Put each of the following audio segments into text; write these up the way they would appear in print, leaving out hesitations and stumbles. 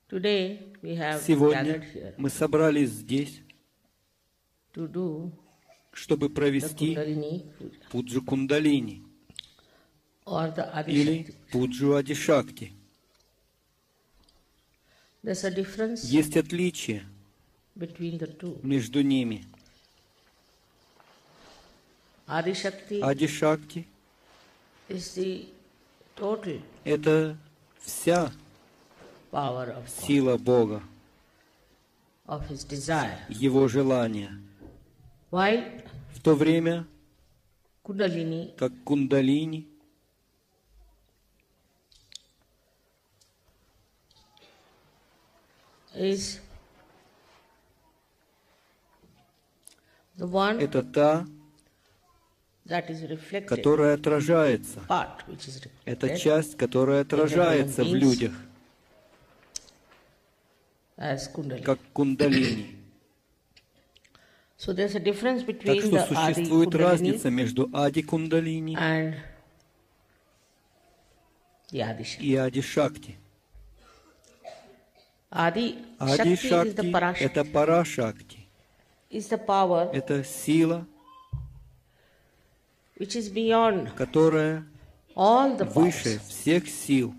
Today we have Сегодня gathered here мы собрались здесь, to do чтобы the провести Kundalini Puja пуджу Кундалини or the или Adishakti. пуджу Адишакти. There's a difference Есть отличие between the two. между ними. Adishakti Адишакти is the total – это вся power of God, сила Бога, of His desire. Его желания. While В то время, Kundalini как Кундалини is the one это та, that is reflected, которая отражается. part which is Это reflected часть, которая отражается в людях, as Kundalini. как Кундалини. So there's a difference Так between что the Adi существует Kundalini разница между Ади Кундалини and the Adishakti. и Ади Шакти. Adi Ади Shakti is the Шакти – Parashakti, это Парашакти, is the power это сила, which is beyond которая all the выше powers, всех сил,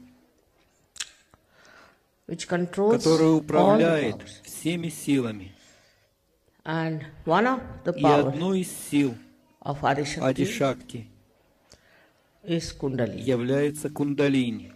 which controls которая all the управляет powers. всеми силами. And one of the И powers одной из сил of Ади Adishakti Шакти is Kundalini. является Кундалини.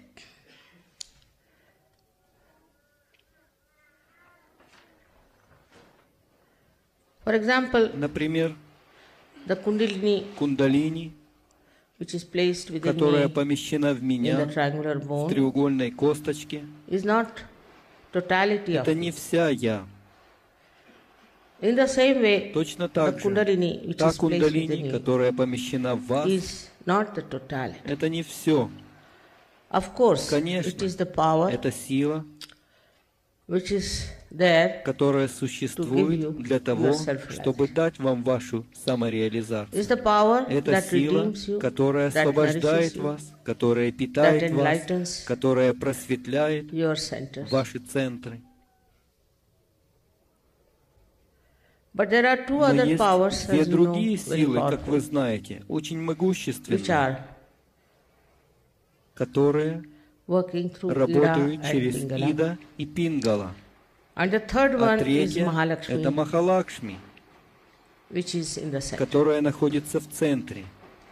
For example, Например, the Kundalini Кундалини, which is placed within которая me помещена в in the меня triangular в bone треугольной косточке, is not totality of это it. не вся я. In the same way, Точно the так же, Kundalini which та is placed within Кундалини, you которая помещена в вас, is not the totality. это не все. Of course, Конечно, it is the power это сила, which is there, которая you существует для того, your self-realization. чтобы дать вам вашу самореализацию. is the power Это that сила, redeems you, которая that освобождает nourishes you, вас, которая питает that вас, enlightens которая просветляет your centers. ваши центры. But there are two Но other есть powers, две as you know, другие very силы, как powerful, вы знаете, очень which могущественные, are которые working through Ida работают and через Pingala. Ида и Пингала. And the third А one is третья – это Mahalakshmi, Махалакшми, which is in the center. которая находится в центре.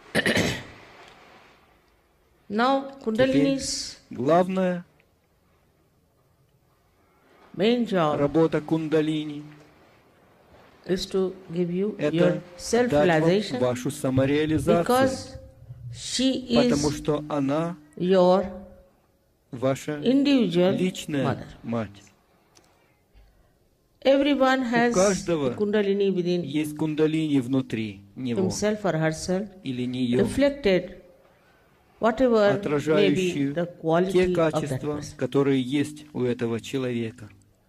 Now, Теперь Kundalini's главная main job работа Кундалини is to give you – your это дать вам self-realization, вашу самореализацию, because she потому is что она your ваша individual личная mother. мать. Everyone has каждого the Kundalini within Есть Кундалини внутри него himself or herself, или нее, reflected whatever may be отражающую the те quality of that качества, person. которые есть у этого человека.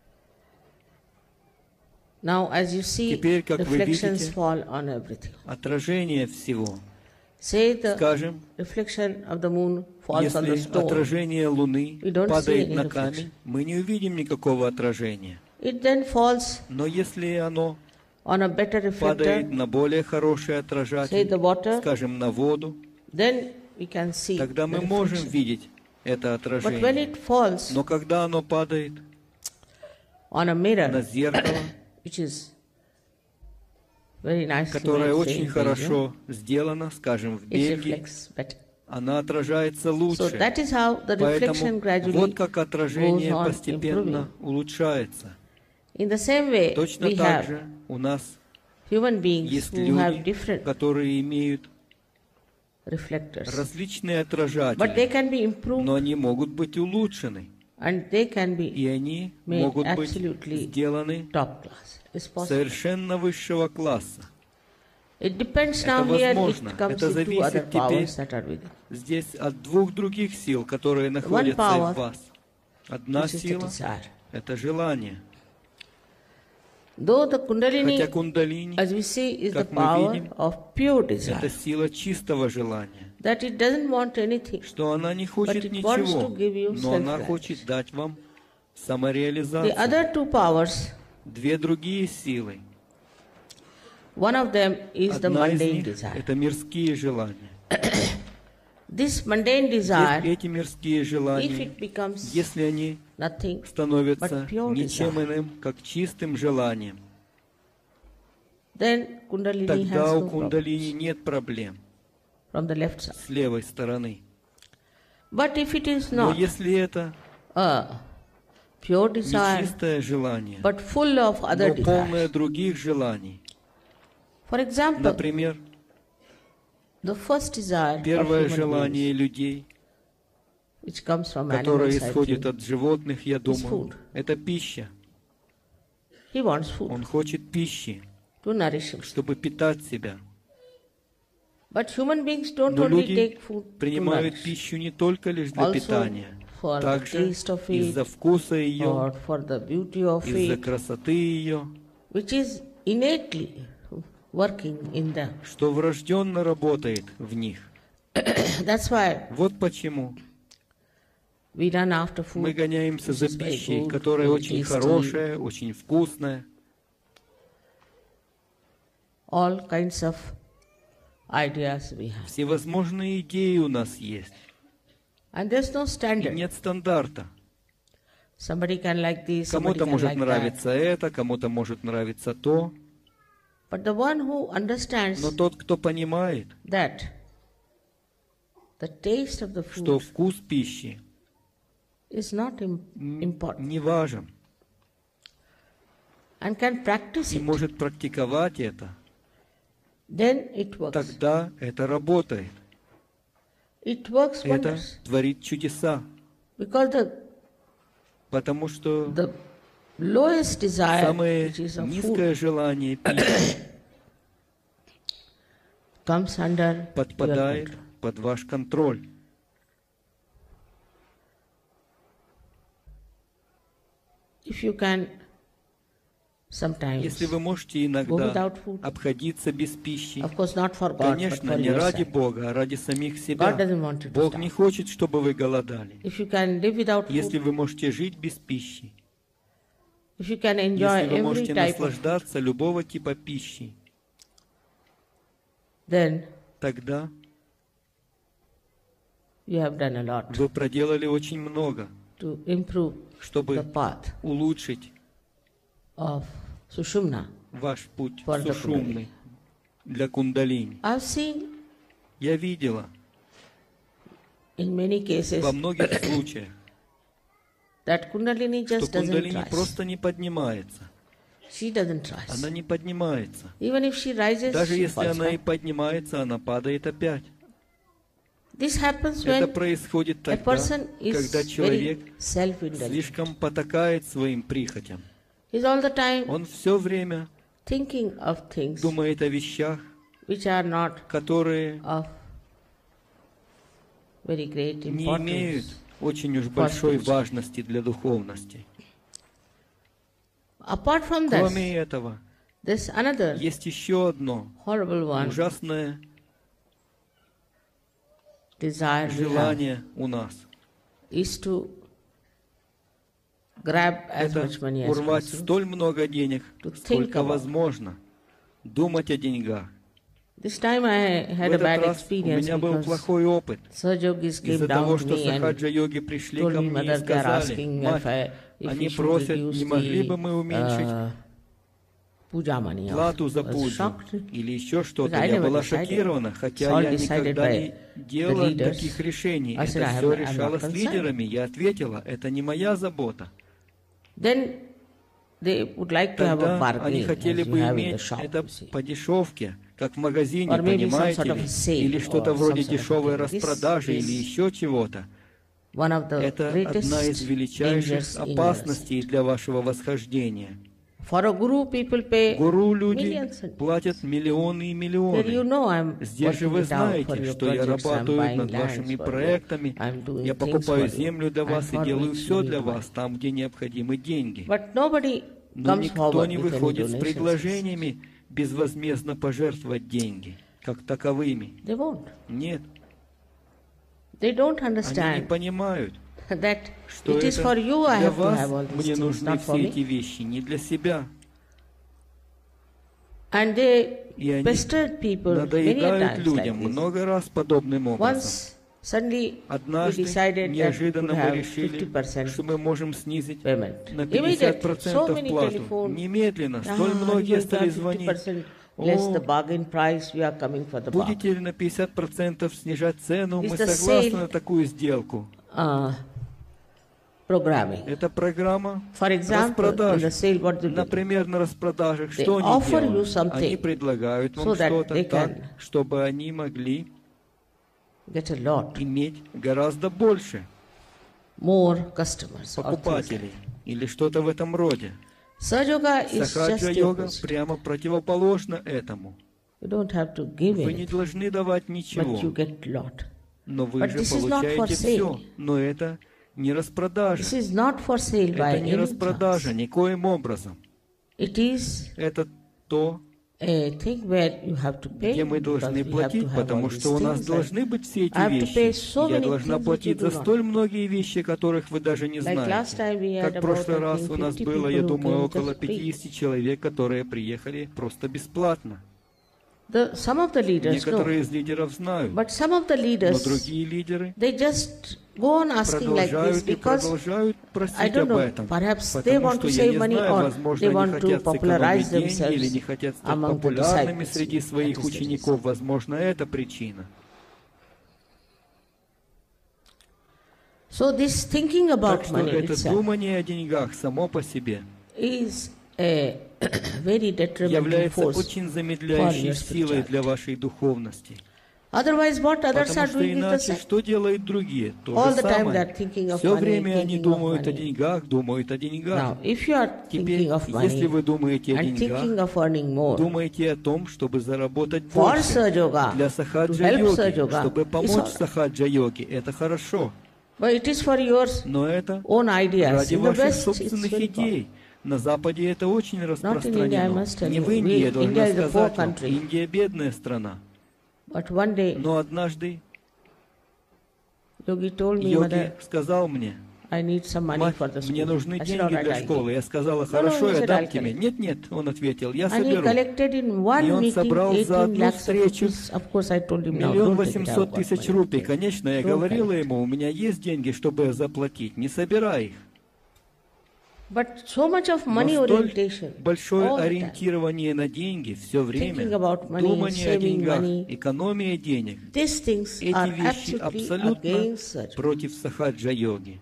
Now, as you see, Теперь, как вы reflections видите, fall on everything. Отражение всего. Say the Скажем, reflection of the moon falls on the если stone. отражение Луны We don't see падает any на reflection. камень, мы не увидим никакого отражения. It then falls Но если оно on a better падает reflector, на более хороший say отражатель, the water, скажем, на воду, then we can see тогда the мы можем reflection. видеть это But when отражение. it falls Но когда оно падает on a на mirror, зеркало, which is very nicely которое made, say, очень in Belgium, хорошо сделано, скажем, в it Бельгии, reflects better. она отражается So лучше. that is how the reflection Поэтому gradually вот как отражение goes on постепенно improving. улучшается. In the same way, Точно we так have же у нас human beings есть who have люди, different которые имеют reflectors, различные but they отражатели, can be improved но они могут быть улучшены, and they can be и они made могут быть absolutely сделаны top class. It's possible. совершенно высшего класса. It depends Это now here, возможно. it comes Это into зависит other теперь powers that are within. Здесь от двух других сил, которые One находятся power, в вас. Одна which is the сила desire. – это желание. Though the Kundalini, Хотя Кундалини, as we see, is the как мы power видим, of pure это desire, сила чистого желания, that it doesn't want anything, что она не хочет it wants ничего, to give you но она self-realization. хочет дать вам The самореализация. other two powers, Две другие силы. one of them is the Одна из mundane них — desire. это мирские желания. This mundane desire, Эти мирские if желания, it becomes если они nothing становятся but pure ничем desire, иным, как чистым желанием, then Kundalini тогда has у no кундалини problems нет проблем from the left side. с левой стороны. But if it is Но not если это a pure не desire, чистое желание, but full of other но полное desires, других желаний, for example, например, the first desire of первое human желание beings, людей, which comes from которое animals, I исходит think, от животных, я думаю, food. это пища. he wants food Он хочет пищи, to nourish himself. чтобы питать себя. But human beings don't Но only люди take food to принимают nourish, пищу не только лишь для also питания, for the также taste of из-за it, вкуса ее, or for the beauty of из-за it, красоты ее, which is innately working in them. что врожденно работает в них. That's why Вот почему we run after мы food, гоняемся which за is very пищей, good, которая very очень tasty, хорошая, очень вкусная. all kinds of ideas we have. Всевозможные идеи у нас есть. And there's no И standard. нет стандарта. Somebody can like this, somebody Кому-то can может like that. нравиться это, кому-то может нравиться то. But the one who understands Но тот, кто понимает, that the taste of the что food вкус пищи is not important, не важен, and can practice и it, может практиковать это, then it works. тогда это работает. It works Это wonders. творит чудеса. Because Потому что the lowest desire, самое which is of низкое food, желание пищи comes under your подпадает control. под ваш контроль. If you can sometimes Если вы можете go иногда without food, обходиться без пищи, of course not for God, but конечно, for не ради yourself. Бога, а ради самих God себя. doesn't want you to Бог не starve. хочет, чтобы вы голодали. If you can live without Если food, вы можете жить без пищи, if you can enjoy если вы every можете type of, наслаждаться любого типа пищи, then тогда you have done a lot вы проделали очень много, to improve the чтобы path улучшить of Sushumna. ваш путь For the сушумный для кундалини. I've seen Я видела in many cases во многих случаях, that Kundalini что just doesn't кундалини rise. просто не поднимается. She doesn't rise. Она не поднимается. Even if she rises, Даже she если falls она и back. поднимается, она падает опять. This happens Это when происходит a тогда, person когда is человек very self-indulgent. слишком потакает своим прихотям. He's all the time Он все время thinking of things думает о вещах, which are not которые of very great не имеют importance. очень уж большой spiritual. важности для духовности. Apart from this, Кроме этого, there's another есть еще одно horrible one, ужасное desire we have, желание у нас. is to grab as Это much money as урвать possible. столь много денег, To think сколько about. возможно, думать о деньгах. This time I В had a этот bad раз у experience меня был because плохой опыт. Sahajogis came Из-за down того, to что me and сахаджа-йоги пришли told ко me, мне и Mother, they are сказали: asking «Мать, if они we should просят, reduce не могли бы the мы уменьшить puja money. плату за I was пуджу shocked. или еще что-то». I Я never была decided. шокирована, It's хотя all я decided никогда by не делала the leaders. таких решений. I said, Это I'm все not решалось с concerned. лидерами. Я ответила: это не моя забота. Then they would like to have a Тогда они bargain хотели as you бы have in the иметь shop, это you see. по дешевке, как в магазине, Or maybe some понимаете sort of ли? a sale Или что-то or вроде some sort of дешевой thing. This распродажи is или еще чего-то. One of the Это greatest одна из величайших dangers in опасностей для вашего восхождения. For a guru, people pay Гуру люди millions. And платят миллионы и there you миллионы. know I'm Здесь же working вы it out for знаете, your что я projects, I'm работаю buying над lands вашими for you, проектами, I'm doing я things покупаю for you, землю для and вас и for делаю which все you для need вас, там, где необходимы деньги. But nobody Но comes никто forward не with any выходит с donations. предложениями безвозмездно пожертвовать деньги, как таковыми. They won't. Нет, They don't они не understand понимают, that что it is for это you I для have to вас have all these мне things, нужны not for все эти me. вещи, не для себя. And they И они pestered people many a надоедают times like людям this. много раз подобным образом. Once suddenly we Однажды decided that we неожиданно could мы have решили, 50% что мы можем снизить payment. на Immediately, so 50% many плату. telephone. Немедленно. Столь Are you многие going to стали have звонить. 50% less the О, bargain price? We are coming for the bargain. будете ли на 50% снижать цену? Is Мы the согласны sale- на такую сделку. Programming. Это программа For example, in распродаж. the sale, what they do? Например, на распродажах, They что они offer you делают? something Они предлагают вам so that что-то they так, can чтобы они могли Get a lot иметь гораздо больше more customers. or things like покупателей или что-то в этом роде. that. Sahaja is just the Сахаджа-йога opposite. прямо противоположна этому. You don't have to give Вы не it, должны давать but you ничего, get lot. но вы But же this is not for получаете все. sale. Но это не распродажа. This is not for sale by Это не any распродажа chance. никоим образом. It is Это то, a thing where you have to pay где мы because должны we have to платить, have all потому these что у нас things. должны быть все эти I have to pay вещи. so Я many должна things which платить you за do not. столь многие вещи, которых вы даже не Like last знаете. time we had Как в about, прошлый I раз think, у нас 50 было, я people who думаю, came около just free. 50 человек, которые приехали просто бесплатно. Some of the leaders know, Некоторые из лидеров знают, but some of the но leaders, другие лидеры they just go on asking like this продолжают и because продолжают I просить don't об know, этом. perhaps they Потому want что to я save не money знаю, or возможно, they они want to хотят popularize сэкономить деньги или themselves не хотят стать among the популярными disciples. среди своих That is the учеников. reason. Возможно, это причина. So this thinking Так about что money это itself думание о деньгах само по себе is a very detrimental является force. очень замедляющей your силой spirituality. для вашей духовности. Otherwise, what others Потому are что doing is the иначе same. что делают другие? То All же the time самое. they're thinking of Все money, время они thinking of думают о money. деньгах, думают о Now, деньгах. if you are Теперь, thinking of если money вы думаете о and thinking деньгах, of earning more думаете о том, чтобы заработать for больше Sahaja для Yoga, to help сахаджа-йоги, Sahaja Yoga, чтобы it's помочь all right. сахаджа-йоге, это хорошо. But it is for your Но это own ideas. ради In the ваших West, it's собственных very идей. На Западе это очень Not in India, I распространено. must tell Не you. в Индии, я должна India is a poor сказать вам. country. Индия бедная страна. But one day, Но однажды Yogi told me, йоги Mother, сказал мне: I need some money мать, for the мне school. нужны I said, деньги all right, для I'll give. школы. Я сказала: No, хорошо, he я said, дам I'll тебе. collect. Нет, нет, он ответил: я And he соберу. collected in one И он meeting собрал за 18 одну lakhs of встречу rupees. Of course, I told him, now, 1 don't take it, 800 I've got тысяч money. рупий. Конечно, я Don't говорила collect. ему: у меня есть деньги, чтобы заплатить. Не собирай их. But so much of Но money столь orientation, большое all the time. ориентирование на деньги все время, Thinking about money, думание о saving деньгах, money. экономия денег, These things эти are вещи absolutely абсолютно against Sahaja. против сахаджа-йоги.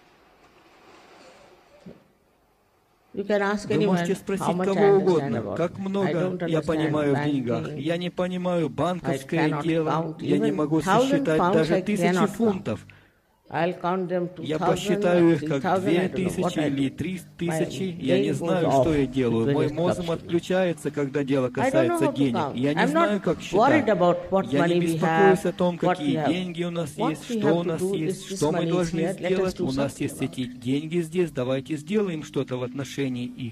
You can ask Вы anyone можете how спросить much I кого understand угодно, about как it. I много don't я understand понимаю в деньгах. banking. Я не понимаю I банковское cannot дело, count я не even могу 1,000 сосчитать pounds даже I 1000 cannot count. фунтов. I'll count them Я 2,000 посчитаю or их как 3,000, I don't know 2000 what I или do. 3000. My Я не brain знаю, goes что я off делаю. when Мой it мозг comes to отключается, когда дело I don't know касается how to денег. count. Я не I'm знаю, not как worried считать. about what Я не money we беспокоюсь have, о том, what we какие have. деньги у нас What есть, we что have у to нас do is есть, this что мы money is должны here, let us сделать. do У нас something есть about эти it. деньги здесь, давайте сделаем что-то в отношении их.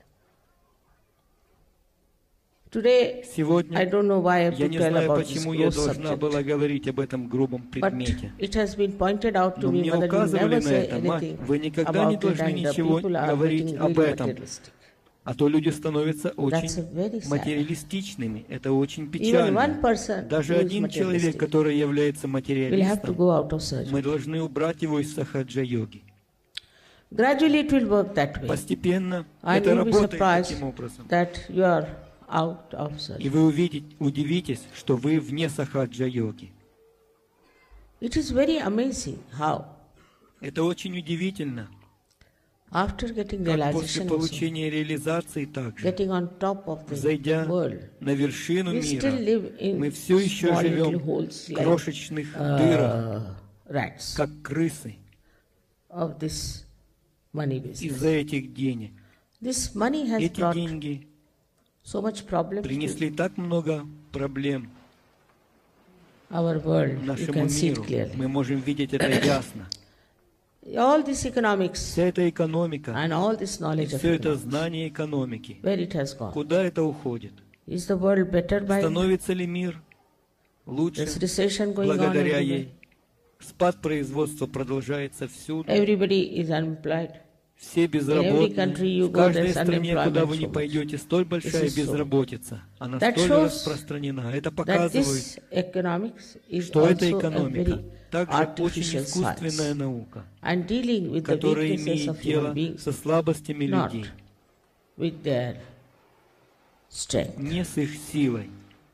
Today, I Сегодня don't know why I have я to не tell знаю, about this почему я gross должна subject. была говорить об этом грубом But предмете. it has been pointed out to Но me, мне Mother, you указывали never на say это: мать, anything вы никогда не about it, должны and the ничего people are говорить getting об really этом. materialistic. А то люди становятся That's очень very sad. материалистичными. Это очень Even печально. one person Даже who is один человек, materialistic который является will have to материалистом, go out of surgery. мы должны убрать его из сахаджа-йоги. Gradually, it will work that way. Постепенно And это you'll be работает surprised таким образом. that you are out of И surgery. вы удивитесь, что вы вне сахаджа-йоги. It is very amazing how, Это очень удивительно. after getting Как после realization, also, получения реализации также, getting on top of the взойдя world, на вершину we still мира, live мы in все еще small little живем holes в like крошечных дырах, rats как крысы, of this money business. из-за этих денег. This money has Эти brought деньги so much problems to принесли так много проблем our world. You нашему can see it миру. clearly. Мы можем видеть это ясно. All this economics Вся эта экономика, and all this knowledge of все это economics, знание экономики, where it has gone. куда это уходит? Is the world better by Становится ли мир лучше this recession going on благодаря everywhere? ей? Спад производства продолжается всюду. Everybody is unemployed. Все безработные. country you В go, каждой there's стране, куда вы unemployment не so much. пойдете, столь большая is so. безработица. Она That столь shows распространена. Это That показывает, this economics is что эта also a экономика very также очень artificial искусственная science. наука, And dealing with the которая weaknesses имеет of human дело beings, со слабостями not людей, with their strength. не с их силой.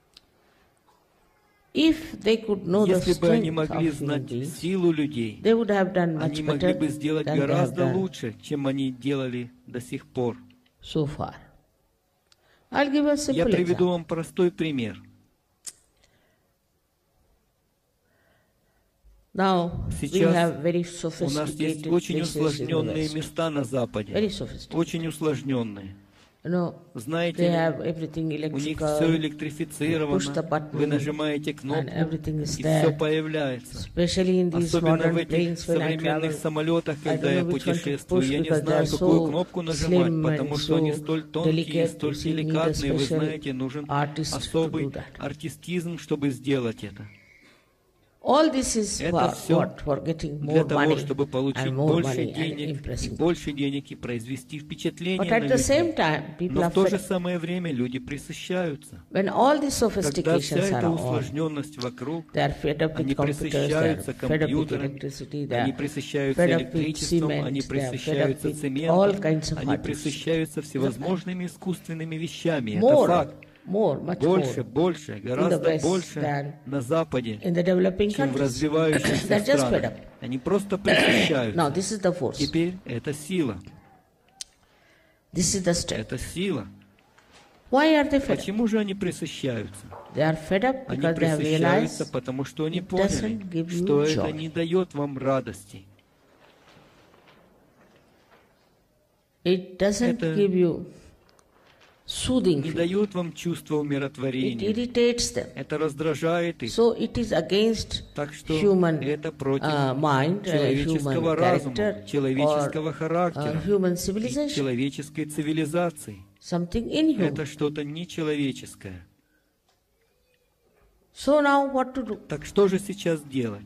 If they could know the Если бы они strength могли of human знать beings, силу людей, they would have done much они могли better бы сделать than they have гораздо done лучше, чем они делали до сих пор. so far. I'll give a Я simple приведу example. вам простой пример. Now, we Сейчас have very У нас есть sophisticated очень places in the усложненные West. места на Западе. Very sophisticated. Очень усложненные. You know, Знаете they ли, have everything у них все electrical, push the электрифицировано, button, вы нажимаете and кнопку, everything и is все there. появляется. Especially in these Особенно в modern этих planes when I современных travel. самолетах, I когда don't я know which one to путешествую, push я не because they знаю, are какую so кнопку нажимать, slim потому and что они so столь тонкие, delicate, столь you need a деликатные, вы special знаете, нужен artist to особый do that. артистизм, чтобы сделать это. All this is Это все for getting для more того, money чтобы получить and more больше money and денег, и произвести впечатление But на at the same людей. time, people Но are в то fed же up. самое время люди присыщаются. When all these Когда вся sophistications are эта on, усложненность вокруг, they are fed up with они computers, they are присыщаются fed up with компьютером, electricity, they они are присыщаются fed up with электричеством, cement, они they are fed up присыщаются with all цементом, kinds of они artists. присыщаются всевозможными искусственными вещами. Это More, факт. much Больше, more больше, гораздо West больше than на Западе, in the developing чем в countries. развивающихся They're just fed странах. up. Они просто Now, присыщаются. this is the force. Теперь это сила. This is the strength. Это сила. Why are they fed up? Почему же они присыщаются? They are fed up Они because they have присыщаются, realized потому что они it поняли, doesn't give you что joy. это не дает вам радости. it doesn't Это give you soothing не feeling. дает вам чувства It умиротворения. irritates them. Это раздражает их. So it is against Так что human это против mind, человеческого human разума, character, человеческого or характера, human и civilization. человеческой цивилизации. Something inhuman. Это что-то нечеловеческое. So now what to do? Так что же сейчас делать?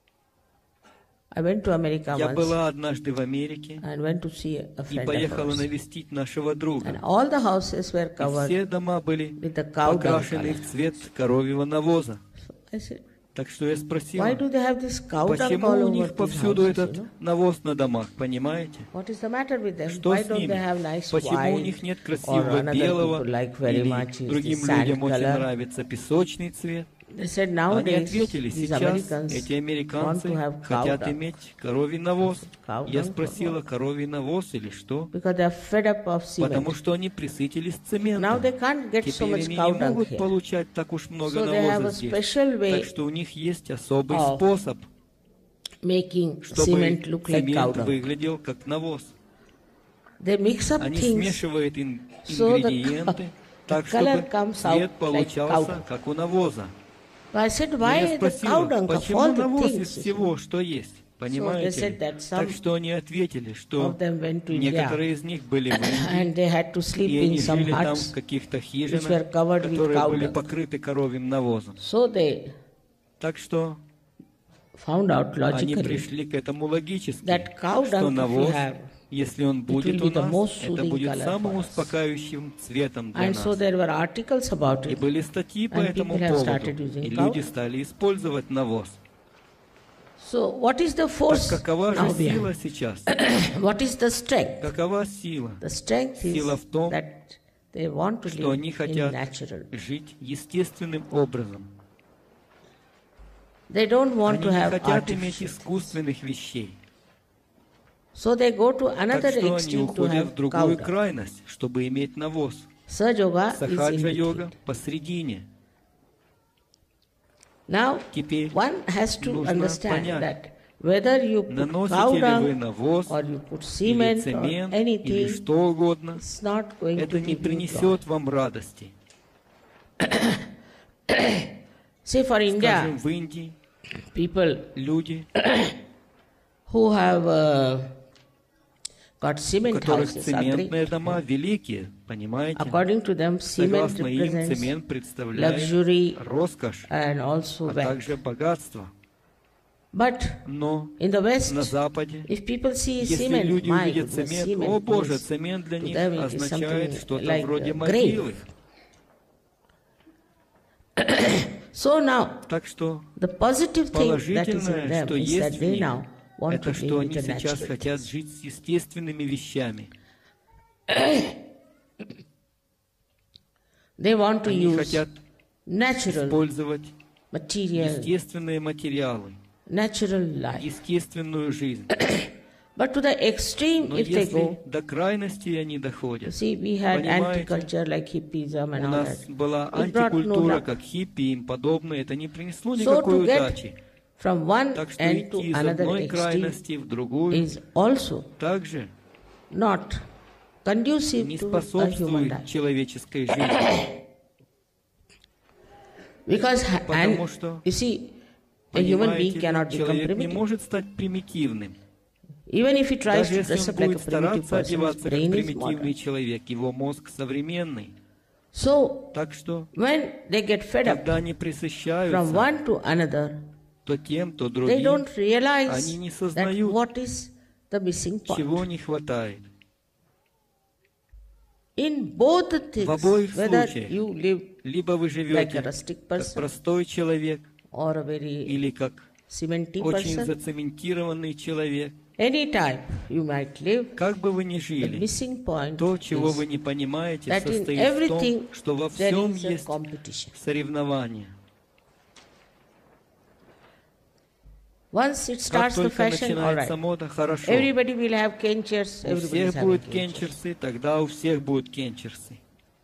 I went to America Я once была однажды в Америке and went to see a и friend of поехала ours. навестить нашего друга. And all the houses were И covered все дома были with the cow dung покрашены color. в цвет коровьего навоза. I said, Так что я why спросила, do they have this cow dung почему all у over них these повсюду houses, этот you know? навоз на домах, понимаете? What is the matter with them? Что Why с don't ними? they have nice Почему у white них нет or красивого another белого, people like very или much is другим the sand людям очень color? нравится песочный цвет? They said Они nowadays ответили, these сейчас Americans эти want американцы to have cow хотят dung иметь коровий навоз. cow Я dung for спросила, коровий навоз или что? because they are fed up of Потому cement. что они присытились Now цементом. they can't get so Теперь much они cow не dung могут here. получать так уж много So they have a навоза здесь. special way Так что у них есть особый of способ, making чтобы cement look like cow цемент dung. выглядел как навоз. They mix up Они things смешивают so the ингредиенты так, color чтобы comes цвет out like cow получался dung. как у навоза. I said, Но why я the спросила, cow dung of почему all the навоз из things? всего, что есть? Понимаете? said ли? that some Так что они ответили, что of them went to India некоторые из них были в Индии, and they had to sleep и in они some жили там в huts. каких-то were хижинах, covered with которые cow были dung. покрыты коровьим навозом. So they Так что found out они logically пришли к этому логически, that cow что dung, if you навоз, have, если он will будет be у the нас, most это soothing будет color самым for us. успокаивающим цветом для and so нас. there were articles about И it. были статьи по And этому people have поводу, started using и cow. люди стали использовать навоз. So what is the Так force какова now же behind? сила сейчас? What is the strength? Какова сила? The strength is Сила в том, that they want to что live они in хотят natural. жить естественным образом. They don't want Они to не have хотят иметь artificial. искусственных вещей. So they go to Так another что они extreme to уходят в have cow другую dung. крайность, чтобы иметь навоз. Sahaja is in Сахаджа-йога between. посредине. Now, Теперь one has to нужно understand понять, that whether you put cow наносите ли вы dung навоз or you put или cement or цемент, или anything, что угодно, it's not going это to не give you joy. принесет вам радости. Say for India, Скажем, в Индии people люди, who have got у cement которых houses are great. цементные дома великие, понимаете? According to them, cement Согласно им, represents цемент представляет luxury роскошь, and also а wealth. также богатство. But Но in the West, на Западе, if people see если cement, люди my увидят goodness, цемент, cement о Боже, means цемент для to них them it is означает something что-то like вроде a могилы. So now, Так что the positive thing that is in положительное, them что is есть that в they них, now want это to что live они with the сейчас natural хотят things. жить с естественными вещами. They want to Они use хотят natural использовать material, естественные материалы, natural life. естественную жизнь. But to the extreme, Но if they если go, до крайности они you доходят, see, we had понимаете, anti-culture like hippism у and all нас that. была It brought no антикультура, luck. как хиппи и им подобное, это не принесло So никакой to get удачи. from one Так что end идти to из another одной extreme крайности в другую is also также not conducive не to a human способствует life. человеческой жизни. Because, Потому and что, you see, a human being понимаете, cannot become человек не primitive. может стать примитивным. Even if he tries Даже to если dress он up like a будет primitive стараться person, his одеваться как brain is примитивный modern. человек, его мозг современный. So, Так что, when they get fed up когда они from присыщаются one to another, то тем, то they другим, don't realize они не that сознают, what is the missing чего part. не хватает. In both the things, В обоих whether случаях, you live либо вы like a живете rustic как person простой человек, or a very или как cementy очень person, зацементированный человек, anytime you might live, как бы вы ни the жили, missing point то, чего вы is не понимаете, that in состоит в том, everything что во there всем is a есть competition. соревнование. Once it Как starts the только fashion, all начинается right. мода, хорошо. Everybody will have kenchers, У everybody is всех having будут kenchers. кенчерсы, тогда у всех будут кенчерсы.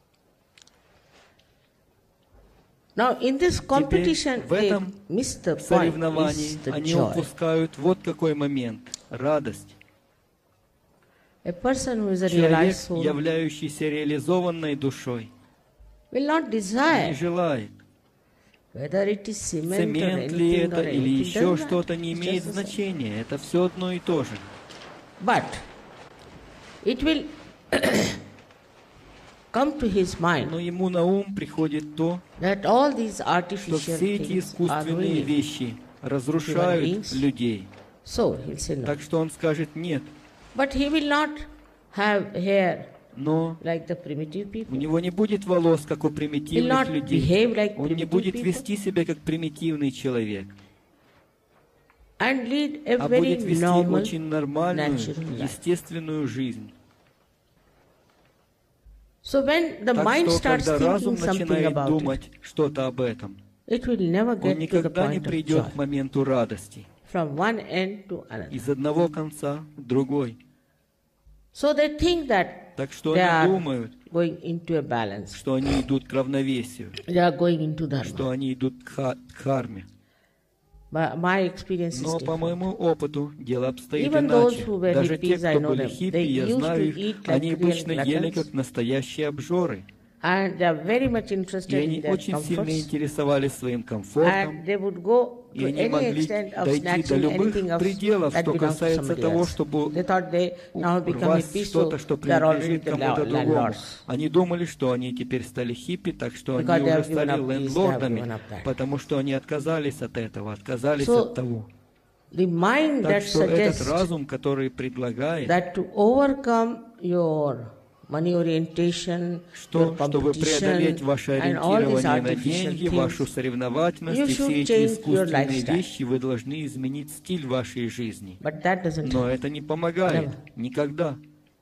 Now in this competition, в they этом miss the point, соревновании is the они joy. упускают вот какой момент – радость. A person who is a Человек, realized soul являющийся реализованной душой, will not не desire желает, whether it is cement or цемент ли anything это or или anything, еще doesn't что-то, matter. не It's имеет just the same. значения. Это все одно и то же. But it will come to his mind Но ему на ум приходит то, that all these что artificial все эти things are искусственные ruining. вещи разрушают beings. людей. So he'll say no. Так что он скажет нет. But he will not have hair Но like the primitive у people. него не будет волос, как у He'll примитивных not людей. behave like Он не primitive будет people вести себя как примитивный человек, and lead a а very будет вести normal, очень нормальную, natural life. естественную жизнь. So when the Так mind что, starts когда разум thinking something начинает about it, думать что-то об этом, it will never он get to the никогда не point of придет joy к моменту радости. from one end to another. Из одного конца в другой. So they think that Так что they они are думают, going into a balance. что они идут к равновесию, They are going into что dharma. они идут к харме. But my experience is Но по different. моему опыту дело обстоит Even those иначе. who were Даже те, hippies, I кто know были them. хиппи, They я used знаю to их, eat like они real обычно ели gluttons. как настоящие обжоры. And they are very much И interested in они their очень сильно comforts. интересовались своим комфортом. And they would go И to они any могли extent of дойти до snatching любых anything of пределов, that что belongs to касается somebody того, else. чтобы They thought they now become урвать hippies, so что-то, что they are already принадлежит the кому-то другому. landlords. Они думали, что они теперь стали хиппи, так что Because они they уже have given стали up this, they have given лендлордами, up that. потому что они отказались от этого, отказались So, от того. The mind Так that что этот suggests разум, который предлагает, that to overcome your money orientation, your чтобы преодолеть competition, ваше and all these ориентирование на artificial деньги, вашу things, соревновательность you и все should эти change your искусственные lifestyle. вещи, вы должны изменить стиль вашей жизни. but that doesn't Но happen. это не помогает. Never. Никогда.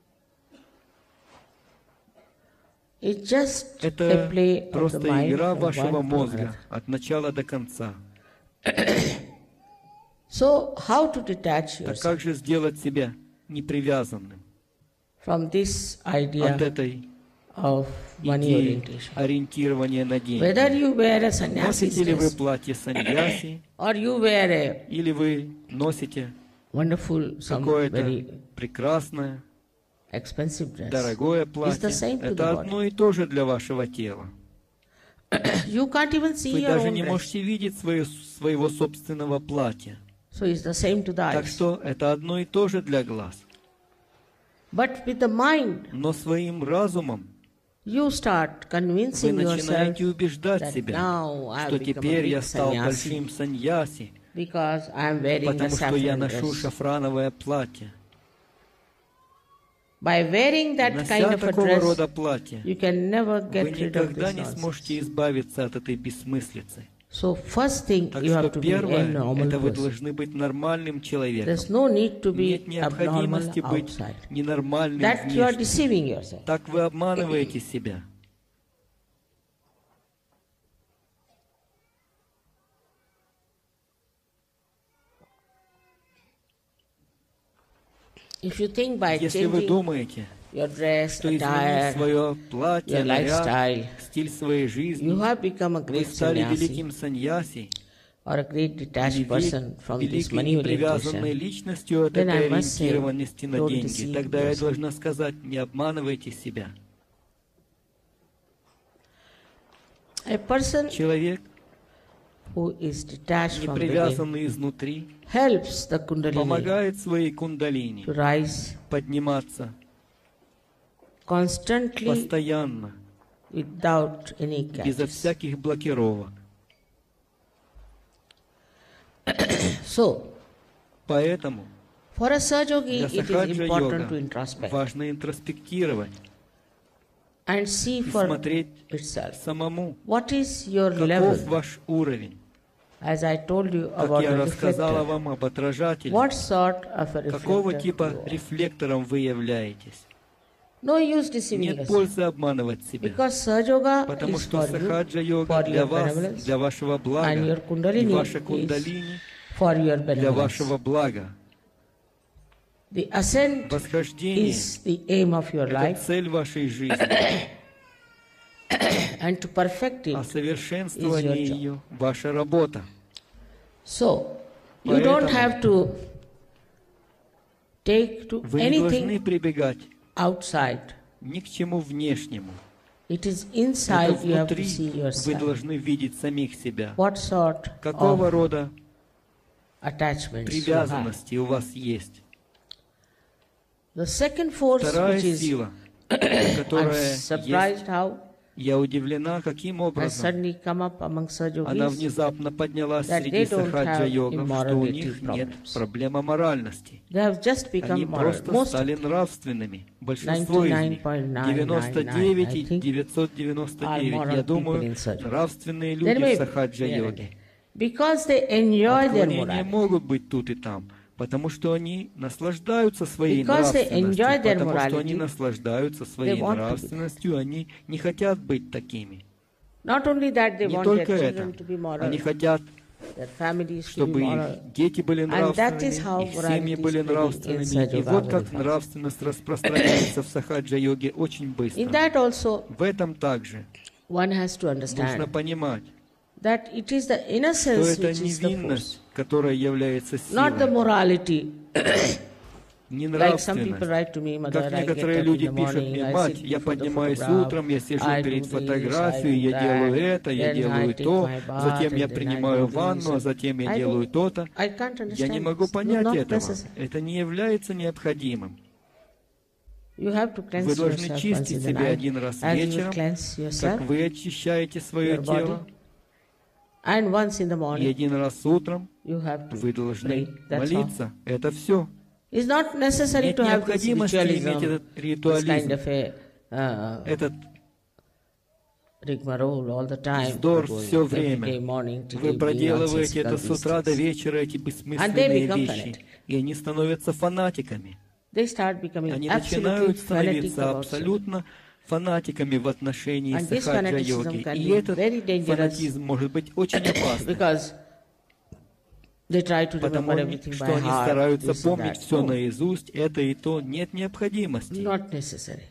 It's just a Это play of the просто mind игра from вашего one to мозга another. от начала до конца. So how to detach Так yourself как же сделать себя непривязанным from this от idea этой of money идеи orientation? ориентирования на Whether деньги? you wear a sannyasi's Носите ли вы dress платье саньяси, or you wear a или вы носите wonderful, some какое-то very прекрасное, expensive dress, дорогое it's платье? the same to the Это body. одно и то же для вашего тела. You can't even see Вы your даже own не dress. можете видеть своего собственного платья. So it's the same to the Так eyes. что это одно и то же для глаз. But with the mind, Но своим разумом you start вы convincing yourself начинаете убеждать that себя, now I что have become a теперь big я стал sannyasi. большим саньяси, because I am wearing a потому что я saffron ношу dress. шафрановое платье. By wearing that kind Нося of a такого dress, рода платье, you can never вы get rid of никогда this не сможете nonsense. избавиться от этой бессмыслицы. So first thing, Так you что have to be a первое, normal это вы person. должны быть нормальным человеком. There's no need to Нет be abnormal необходимости быть outside. ненормальным That you are внешне. deceiving yourself. Так вы обманываете себя. If you think by Если вы changing думаете, your dress, что изменив attire, свое платье, your наряд, lifestyle, стиль своей жизни, you have become a вы great стали sannyasi великим саньяси, or a great detached или person from this великой money непривязанной orientation, личностью от then этой I must say, ориентированности на don't деньги, deceive тогда я yourself. должна сказать, не обманывайте себя. a person Человек, who is detached не from the game привязанный изнутри, helps the kundalini помогает своей кундалини to rise подниматься constantly постоянно, without any безо catches. всяких блокировок. So, Поэтому for a Sahaja для Yogi, it is сахаджа important to йога introspect важно интроспектировать and see и for смотреть itself. самому, What is your каков level? ваш уровень. As I told you Как about я the рассказала reflector, вам об отражателе, what sort of a какого reflector типа you are. рефлектором вы являетесь. No use deceiving Нет yourself. пользы обманывать себя, Because Sahaja Yoga потому is что for you, сахаджа-йога for для your вас, benevolence, для вашего and блага, your и kundalini ваша is кундалини for your для benevolence. вашего блага. The ascent Восхождение is the aim of – your это life, цель вашей жизни, and to perfect а it. совершенствование is your job. ее – ваша работа. So, you don't Поэтому have to take to Вы не должны anything прибегать outside. ни к чему внешнему. It is Это inside you have to внутри see вы yourself. должны видеть самих себя. What sort Какого of рода attachments you have. привязанности у вас есть. The second force, Вторая which is, сила, I'm которая есть, surprised how я удивлена, каким has образом suddenly come up among она Sajogis, внезапно поднялась that среди they don't сахаджа-йогов, have что у immorality них нет problems. проблемы моральности. they have just become Они moral. просто Most стали нравственными. Большинство из них, 99.999, I think, 99,999, are я moral думаю, people in Sahaja. нравственные There люди may в be, сахаджа-йоге. because they enjoy their Отклонения morality. могут быть тут и там, потому что они наслаждаются своей Because they enjoy нравственностью, their потому что они morality, наслаждаются своей they want to be нравственностью, они не хотят быть такими. Not only that, they Не want their только это, children to be moral, они хотят, their families to be чтобы moral. их дети были And that is нравственными, how их семьи morality были is spreading нравственными. inside И yoga вот very как fast. нравственность распространяется в сахаджа-йоге очень In быстро. that also, В этом также one has to нужно understand понимать, that it is the что innocence это which is the force, невинность, которая является not the силой, morality. не Like some people нравственность. write to me, Mother, Как I get некоторые up in люди the пишут morning, мне: I мать, sit я before the поднимаюсь photograph, утром, я сижу I перед do this, фотографией, I do я делаю that, это, я then делаю I take то, my bath, затем я and then I принимаю do this, ванну, а затем я I делаю don't- то-то. I can't Я не understand могу this. понять Not этого. necessary. Это не является необходимым. You have to cleanse Вы должны yourself once чистить in the себя night, один раз as you вечером, cleanse как yourself, вы очищаете свое your тело, body, and once in the и morning, один раз утром you have to вы должны pray. That's all. молиться. Это все. It's not necessary Нет to have this необходимости иметь ritualism, этот this kind ритуализм, of a этот rigmarole all the time. вздор going все every day время. morning to Вы do проделываете это с nonsensical утра до things. вечера, эти And they бессмысленные become вещи, fanatic. и они становятся фанатиками. They start becoming Они absolutely начинают fanatic становиться about абсолютно фанатиками в отношении And this сахаджа-йоги. fanaticism can И be этот very dangerous фанатизм может быть очень опасным, because they try to потому remember everything что by они heart. стараются This and помнить that. все No, наизусть, это и то, нет необходимости. not necessary.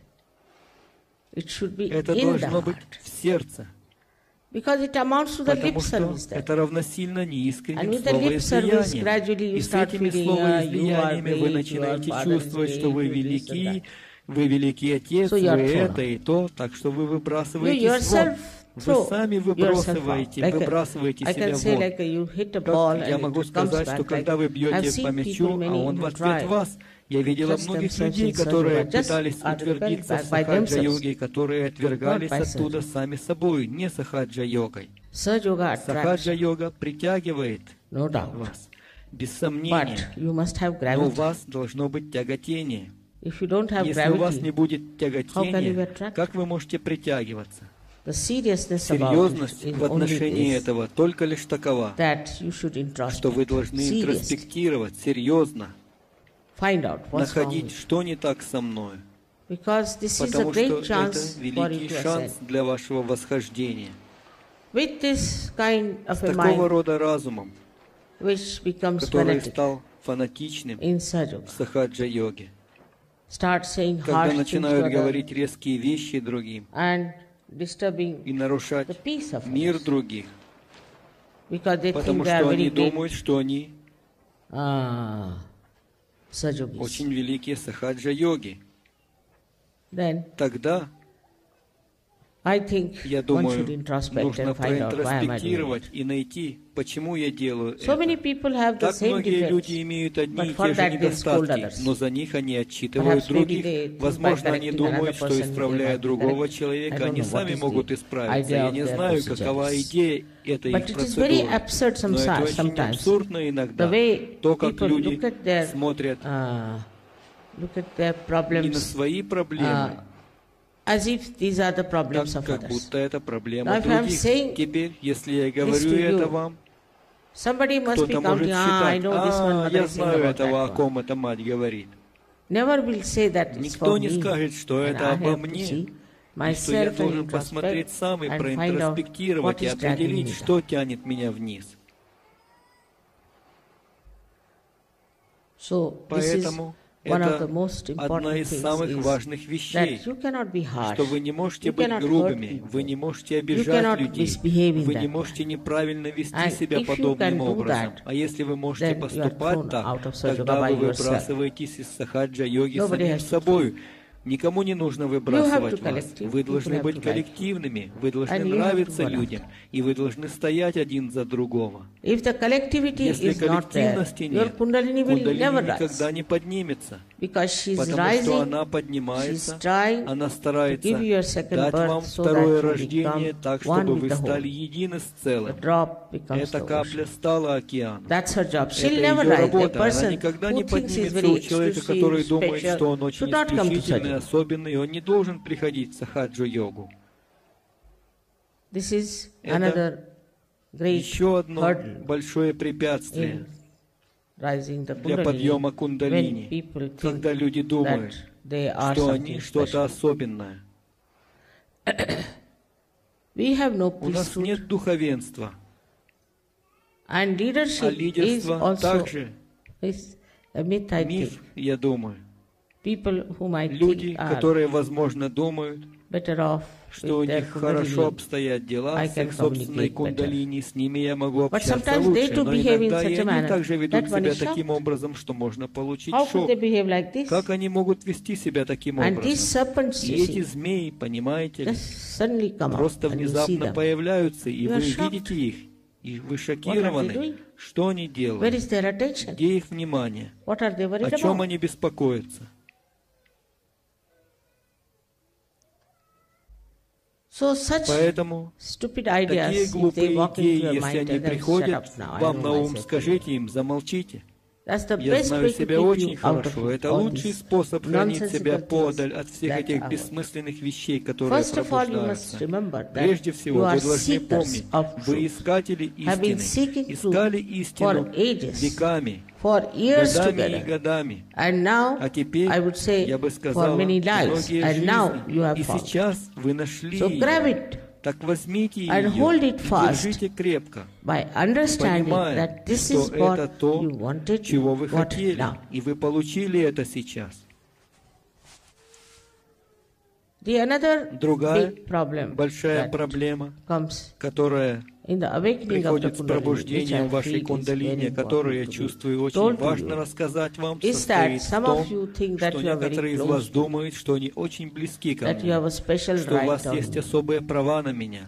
It should be Это in the должно быть heart. в сердце, Because it amounts to the lip потому что service there. это равносильно And неискренним with the lip service, словоизлияниям. gradually you И с start этими feeling, you are словоизлияниями вы great, начинаете your father is чувствовать, что great, вы you this and велики, that. вы великий Отец, So you are вы thrown это out. и то, так что вы You выбрасываетесь вон. yourself Вы throw сами yourself out. выбрасываете Like выбрасываете I себя can say вон. like you hit a ball Как я and могу it comes сказать, что back. когда вы I've бьете по seen мячу, people, а many он в who ответ try вас, я видела trust многих themselves людей, in которые Sahaja, just пытались are repelled утвердиться в by themselves, сахаджа-йоге, которые отвергались not by оттуда сами собой, не сахаджа-йогой. Sahaja Yoga attracts, Сахаджа-йога притягивает no doubt. вас, без сомнения. But you must have Но у gravity. вас должно быть тяготение. If you don't have Если у вас не gravity, будет how can you тяготения, attract? как вы можете притягиваться? The seriousness about it Серьезность is в отношении only this, этого только лишь такова, that you should что вы introspect, должны seriously, интроспектировать, серьезно, find out what's wrong находить, with you. что не так со мной. Because this is a Потому что great это chance for you великий to шанс ascend. для вашего восхождения. With this kind С of a такого mind, рода разумом, which becomes который fanatic стал фанатичным in в Sahaja, сахаджа-йоге, start saying когда harsh things to начинают others говорить резкие вещи другим and disturbing и нарушать the peace of мир others, других, because they потому think they are что very они great думают, что они Sajogis. очень великие сахаджа-йоги. Then Тогда, I think я one думаю, should introspect нужно and find out why am I doing it. проинтроспектировать и найти, почему я делаю So many это. people have the Так same многие defects, люди имеют одни but и for те же that they'll scold недостатки, others. но за них они отчитывают Perhaps maybe других. they think by Возможно, они correcting думают, another что person, исправляя they might другого correct. I человека, don't они know what сами is могут the исправиться. idea Я of не their знаю, какова procedures. идея этой But их it is very процедуры. absurd Но это очень sometimes. абсурдно иногда. The way То, как people люди look at their смотрят look at their не на problems свои проблемы, as if these are the problems так of как others. будто это проблема Now, if I'm других. saying Теперь, если я this говорю to это you, вам, Somebody must be кто-то может counting, I считать, know this one, mother я is saying знаю about этого, о that one. ком эта мать говорит. Never will say that it's Никто for не me, скажет, что and это I обо have to мне, see и что я myself and должен посмотреть introspect сам и and find out проинтроспектировать what и is dragging определить, me что down. тянет меня вниз. So this is Поэтому one of the это most одна important из things самых is важных вещей, that you cannot be harsh, что вы не можете you быть cannot hurt грубыми, people, вы не можете you обижать cannot людей, misbehave in вы that не way. можете неправильно вести And себя if you подобным can do образом. that, А если вы можете then you are поступать thrown так, out of Sahaja тогда by вы yourself. выбрасываетесь из сахаджа-йоги Nobody самим has to собой. Никому не нужно выбрасывать to вас. collective, Вы people должны have быть to like коллективными, вы должны and you have to нравиться go людям, и вы должны стоять один за другого. If the collectivity Если is not there, коллективности your нет, Kundalini will кундалини never никогда rise, не поднимется, because she is потому что rising, она she's поднимается, trying она to старается give you a second дать вам birth so второе that you рождение become так, one чтобы with вы the стали whole. едины с The целым. drop becomes Эта the капля ocean. стала океаном. That's her job. Это She'll ее never rise. The работа. Она person никогда не who thinks he's поднимется very у человека, exclusive, который думает, что он special, очень should not come to исключительный, Sahaja. особенный, и он не должен приходить в сахаджа-йогу. This is Это another great еще одно hurdle большое препятствие in rising the для Kundalini подъема when кундалини, people think когда люди that думают, they are что something они что-то special. особенное. We have no У нас priesthood, нет духовенства, and а leadership is лидерство also также is a myth, I think. миф, я думаю. People whom I Люди, think are которые, возможно, думают, better off что у with their них хорошо Kundalini. обстоят дела I с can их собственной communicate better. кундалини, с ними я могу But общаться sometimes they лучше, too но behave in иногда such и a они manner также ведут that one себя is таким shocked. образом, что можно получить How could шок. they behave like this? Как они могут вести себя таким And these образом? serpents, И you эти see, змеи, понимаете ли, just suddenly come просто up and you see внезапно them. появляются, и You вы are shocked. видите их, и вы doing? шокированы. Что они Where делают? is their attention? Где их внимание? What are they О worried чем about? они беспокоятся? So such Поэтому stupid такие ideas, if they глупые walk into идеи, your если mind, они tell them, shut приходят up now, I вам know на ум, myself. скажите им, замолчите. That's the Я best знаю way to себя keep очень you out of хорошо. Это all лучший these способ хранить себя nonsensical подаль things от всех that этих are. бессмысленных вещей, которые First of all, you must пробуждаются. remember that Прежде you всего, are вы должны seekers помнить, of вы truth, искатели have been истины, seeking искали truth истину for ages, веками, for years годами и together. годами. And now, А теперь, I would say, я бы for сказала, many lives. многие And now жизни. you have И found. сейчас вы нашли So grab ее. it Так возьмите and hold ее it и fast, держите крепко, by understanding понимая, that this что is what это то, you wanted, чего вы what хотели, now. и вы получили это сейчас. The another Другая big problem большая that проблема, comes которая in the awakening of the приходит с Kundalini, which пробуждением I вашей feel is кундалини, very которую я important to be чувствую очень told to важно you, рассказать вам, is состоит that в some том, of you think that что you are very некоторые из close вас to me, думают, что они очень близки ко that you have мне, a special что у right вас on есть me. особые права на меня.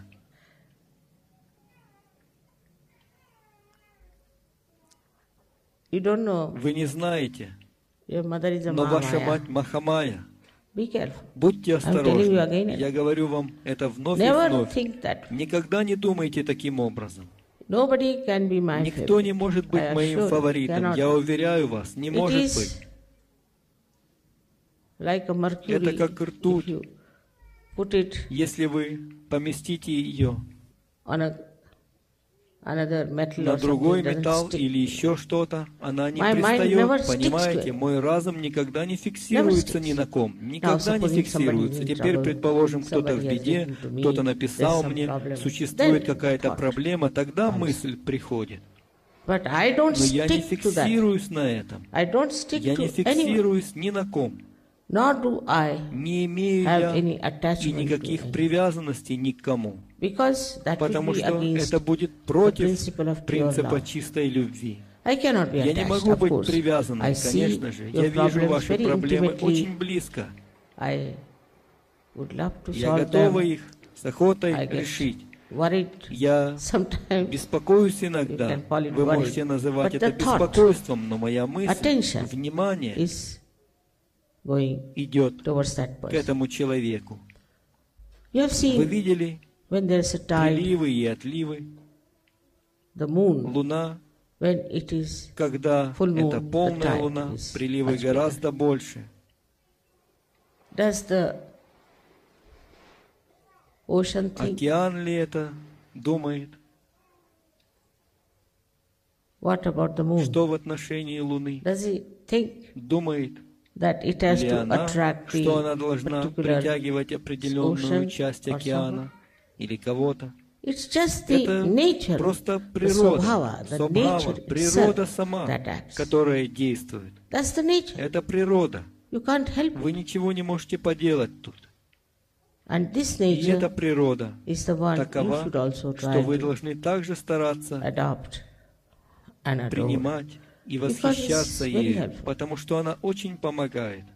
You don't know Вы не знаете, your mother is a но ваша Mahamaya. мать Махамая, Be careful. Будьте telling you again осторожны. and Я говорю вам это вновь и Never вновь. think that. Никогда не думайте таким образом. Nobody can be my Никто не favorite. может быть I моим assure you, фаворитом. cannot. Я уверяю вас, не It может is быть. like a mercury. Это как ртуть. If you put it Если вы поместите ее on another metal на or другой something, it doesn't металл stick. или еще что-то, она не My mind never пристает, sticks to понимаете? it. Мой разум никогда не фиксируется sticks. ни на ком, никогда не supposing somebody фиксируется. is in Теперь, trouble, предположим, кто-то в somebody has беде, written to me, кто-то написал there's some мне, problem. существует Then какая-то thought проблема, тогда comes. мысль приходит. But I don't Но я не stick to that. фиксируюсь на этом. I don't stick Я не to anyone. фиксируюсь ни на ком. Nor do I Не имею have я any и attachment to никаких anyone. привязанностей ни к кому. Because that would Потому be что against это будет the против principle of pure принципа love. чистой любви. I cannot be Я не attached, могу of быть course. привязанным, I see конечно же. Я your вижу problems ваши very проблемы intimately. очень близко. I would love to Я solve готова them. их с охотой I get решить. worried Я sometimes. беспокоюсь You иногда. can call it Вы worry. можете называть But это the thought, беспокойством, но моя мысль, attention внимание is going идет towards that к person. этому человеку. You have Вы seen видели when there is a tide, приливы и отливы, the moon, луна, when it is когда full moon, это the полная tide луна, is приливы much гораздо больше. Does the ocean think, Океан ли это думает? what about the moon? Что в отношении Луны? Does he think Думает that it has ли to она, attract что она the должна particular притягивать определенную ocean часть or океана или кого-то? It's just the Это nature, просто the природа, swabhava, the свабхава, nature природа itself сама, that acts. которая действует. That's the nature. Это природа. You can't help Вы it. ничего не можете поделать тут. And this И эта nature природа is the one you такова, should also что try вы to должны также стараться adopt and adore. принимать и Because восхищаться it's very ею, helpful. потому что она очень помогает.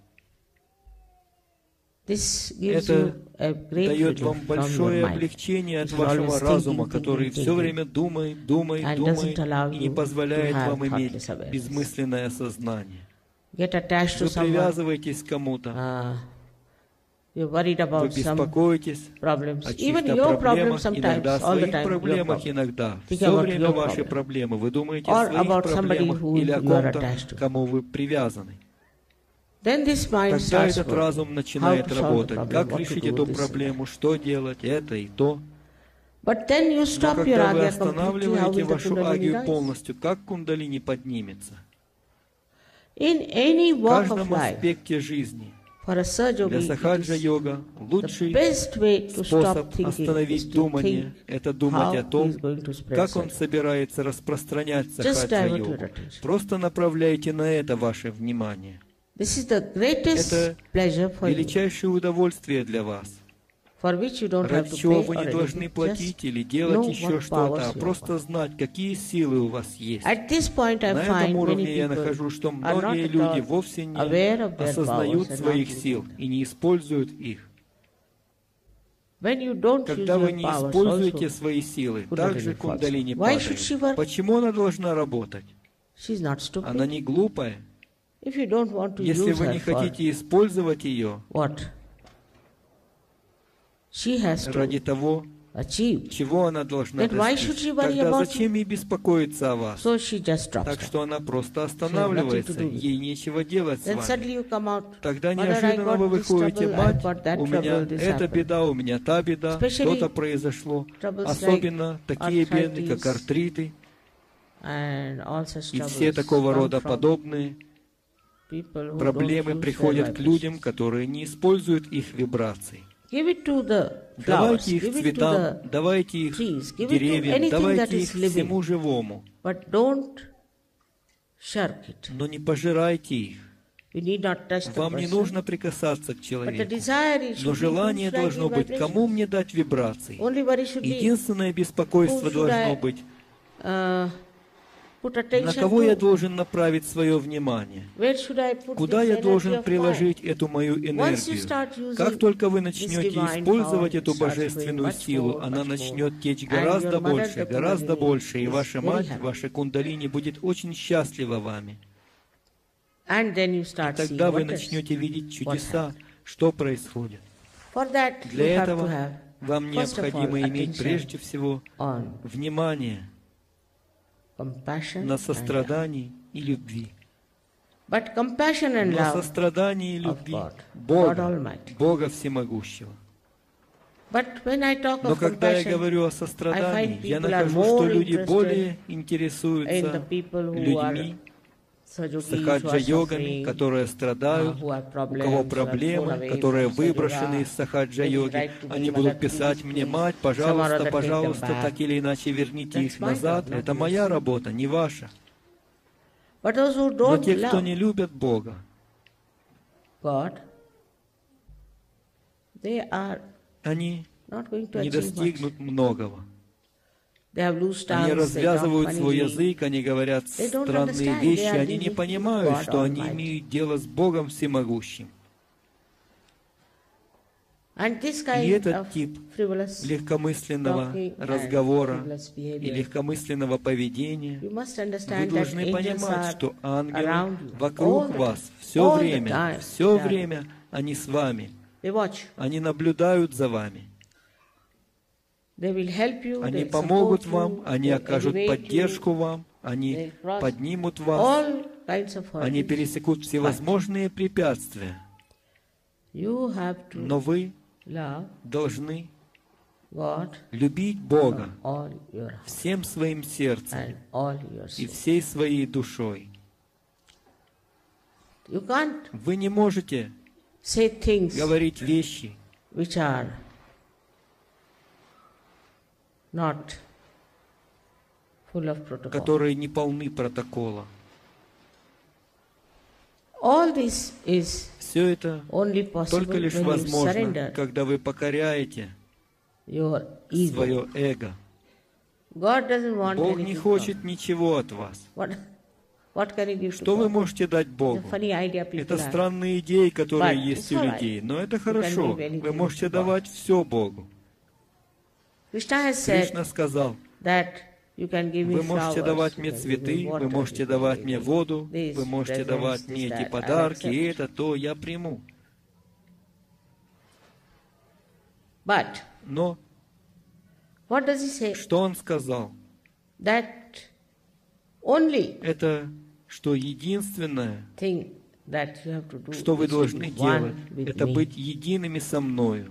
This gives Это you a great дает relief вам from большое your mind. облегчение от Which is вашего always разума, thinking, который thinking, все thinking, время думает, думает, and думает doesn't allow и не you позволяет to have вам иметь thoughtless awareness. безмысленное сознание. Get attached to Вы someone. привязываетесь к кому-то, You're worried вы about some беспокоитесь problems. о Even чьих-то your problems проблемах, sometimes, иногда о all the своих time, your проблемах, problem. иногда. Think Все about время your ваши problem. проблемы. Вы думаете Or о своих about somebody проблемах who или о you are ком-то, attached to. кому вы привязаны. Then this mind Тогда starts этот working. разум How начинает to solve the работать. problem, Как what to решить do, эту this and проблему, что делать, это и то. But then you Но stop your когда вы agya completely, how останавливаете will the вашу kundalini агию rise? полностью, как кундалини поднимется? In any В walk of каждом life, аспекте жизни for a Sahaja для yogi, it сахаджа-йога is лучший the best way to stop способ thinking is остановить to думание think – это думать how о том, he is going to spread как он Sahaja. собирается распространять Just divert your сахаджа-йогу. attention. Просто направляйте на это ваше внимание. This is the greatest Это pleasure for you, величайшее удовольствие для вас, for which you don't have ради to чего pay вы or не должны anything. платить Just или делать know еще what что-то, powers а you просто have. знать, какие силы у вас есть. At this point, I На find этом many уровне я people нахожу, что are not многие at люди all вовсе не aware of their осознают powers and своих not сил using them. и не используют их. When you don't use Когда вы your не powers используете also, свои силы, Kundalini также falls. кундалини Why should she work? падает. Почему она должна работать? she's not stupid. Она не глупая. If you don't want to Если use вы her не for хотите использовать ее what she has to ради того, achieve, чего она должна then why should достичь, she worry тогда about зачем ей беспокоиться о вас? so she just drops Так down. что она просто nothing останавливается, to do with ей нечего делать с Then вами. suddenly you come out, Тогда Mother, I неожиданно вы got this выходите, trouble, мать, I got that у меня trouble, this эта happened. беда, у меня та беда, Especially что-то произошло. troubles Особенно like такие беды, как arthritis артриты and all such и troubles все такого come рода from подобные people who проблемы don't use приходят their к людям, vibrations. которые не используют их вибрации. Give it to the flowers, Давайте их give it to цветам, the давайте их trees, give it to деревьям, anything that давайте их is living, всему живому, but don't shirk it. но не пожирайте их. You need not touch the Вам не person, нужно прикасаться к but the человеку. desire is Но should be желание whom should I должно give быть, vibration? кому мне дать вибрации. Only worry should be Единственное беспокойство who should должно I, быть, put на attention кого я to. должен направить свое внимание, Where should I put куда this я energy должен of приложить mine? эту мою Once you энергию. start using Как только вы this начнете divine использовать power, эту it starts божественную going much силу, more, она much начнет more. течь And гораздо your mother, больше, the гораздо Kundalini, больше, и is ваша very мать, happy. ваша кундалини будет очень счастлива вами. And then you start seeing Тогда вы wonders. начнете видеть чудеса, Что происходит? For that, you Для have to этого have, вам first of all, необходимо иметь attention прежде всего on внимание compassion на and love. сострадании и любви. But compassion and Но love сострадание и of любви God, God Бога, Almighty. Бога Всемогущего. But when I talk Но of когда я compassion, говорю о I сострадании, find я people are нахожу, что more люди interested более in the интересуются people who are людьми, Sajogis, who are сахаджа-йогами, suffering, которые страдают, who have у problems, кого who are thrown проблемы, away которые from выброшены из Sajogis. сахаджа-йоги. They will write to Они me, будут "Mother, писать please, мне: please, мать, some or пожалуйста, other take them пожалуйста, back." так или иначе верните That's их my назад. job, not Это yours. моя работа, не ваша. But those who Но don't те, кто love не любят Бога, God, they are они not going to не achieve much. достигнут многого. They have loose Они tongues, they talk развязывают свой funnily. язык, они говорят They don't странные understand. вещи, They are они не dealing понимают, with что God они Almighty. имеют дело с Богом Всемогущим. And this И kind этот of тип frivolous легкомысленного talking and разговора frivolous и behavior, легкомысленного поведения, you must вы understand that должны angels понимать, are что ангелы around you all вокруг the вас time. все All the время, time. все They are- время они с вами, They watch. они наблюдают за вами, They will help you. они They помогут support вам, you, они they окажут elevate поддержку you, вам, они they'll cross поднимут вас, all kinds of они hurdles. пересекут всевозможные препятствия, You have to но вы love должны God любить Бога from all your heart всем своим сердцем and all your и soul. всей своей душой. You can't Вы не можете say things говорить вещи, which are not full of protocol. которые не полны протокола. All this is Все это only possible только лишь when you возможно, surrender когда вы покоряете your ego. свое эго. God doesn't want Бог anything не from хочет ничего от вас. What can you give to Что вы God? можете дать It's Богу? a funny idea people Это have. странные идеи, которые But есть it's у all right. людей. Но это You can хорошо. give anything Вы можете to God. давать все Богу. Krishna has said Кришна сказал: that you can give me вы можете flowers, давать you мне can give me цветы, water, вы можете you can давать give мне me воду, this, вы можете presents, давать this, мне эти that, I'll подарки, accept. и это то я приму. But Но what does he say? что он сказал? That only Это что единственное, thing that you have to do что вы is to должны be one делать, with это me. быть едиными со мною.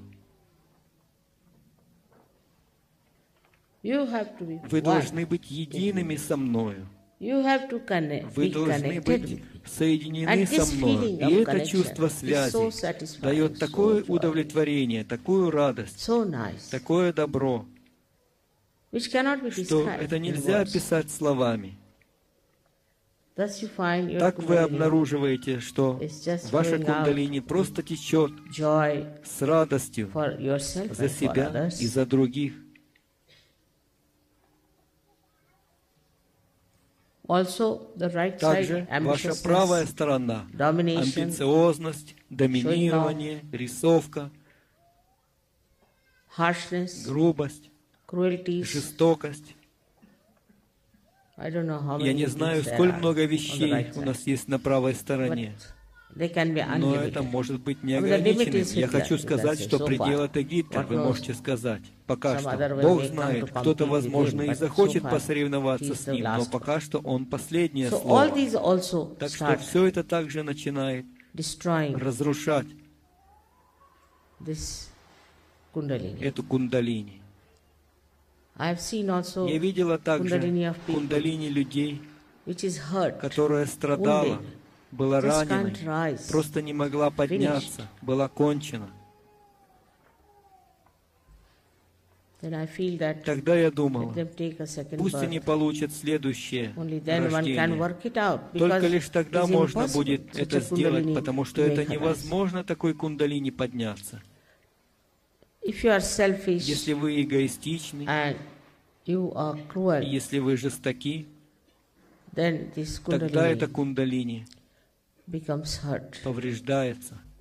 You have to be Вы one. должны быть едиными со мною. You have to connect, Вы be должны connected быть with me. соединены And со this мною. feeling И of это connection чувство is связи so satisfying, дает so такое joy, удовлетворение, такую радость, so nice, такое добро, which cannot be что described это in нельзя words. описать словами. Thus you find your Так вы Kundalini обнаруживаете, что is just ваша flowing кундалини просто течет joy с радостью for yourself за and for себя others. и за других. Also, the right Также side, ваша правая ambitiousness, сторона, domination, амбициозность, доминирование, рисовка, harshness, грубость, cruelties. жестокость. I don't know how Я many не things знаю, there сколь are много on the вещей right у side. нас есть на правой стороне, But they can be но это unlimited. может быть I mean, the limit неограниченным. is Я Hitler, хочу you can сказать, say, что so предел far. это Гитлер, What вы knows? можете сказать. Пока Some что. other way Бог may come знает, to кто-то, compete with возможно, him, и but захочет so far посоревноваться he's с the ним, но last пока что он последнее So all слово. these also Так что start все это также начинает destroying разрушать this Kundalini. эту кундалини. I have seen also Я видела также Kundalini of people кундалини людей, which is hurt, которая страдала, wounded, была just ранена, can't rise, просто не могла подняться, была кончена. then I feel that Тогда я let думала, them take a second пусть они birth. получат следующее Only then one can рождение. work it out, Только because лишь тогда it's можно impossible будет such это a сделать, Kundalini потому что to это make her rise. невозможно такой кундалини подняться. If you are selfish Если вы эгоистичны, and you are cruel, если вы жестоки, then this тогда эта Kundalini кундалини becomes hurt. повреждается.